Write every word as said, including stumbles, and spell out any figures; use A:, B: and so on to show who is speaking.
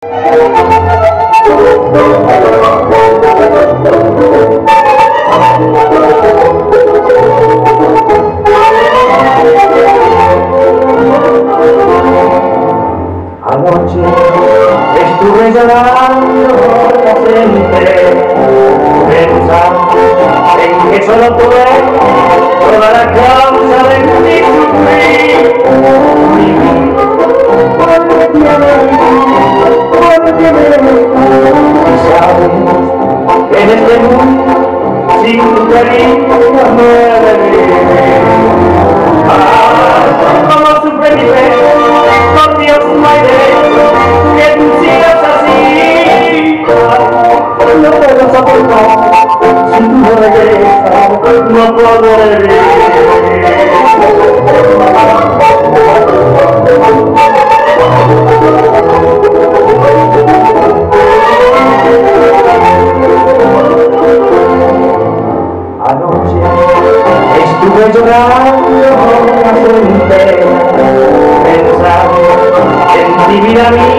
A: Anoche estuve llorando por la frente, pensando en que solo tú eres toda la causa de mi sufrir. Vuelve a ver, vuelve a ver, y sabes que en este mundo sin tu cariño no he de vivir. Ah, como sufre mi fe, por Dios no hay derecho que tú sigas así. No puedo soportar, si tú no regresas, no podré vivir. Anoche estuve llorando por la frente, pensando en ti, vida mía.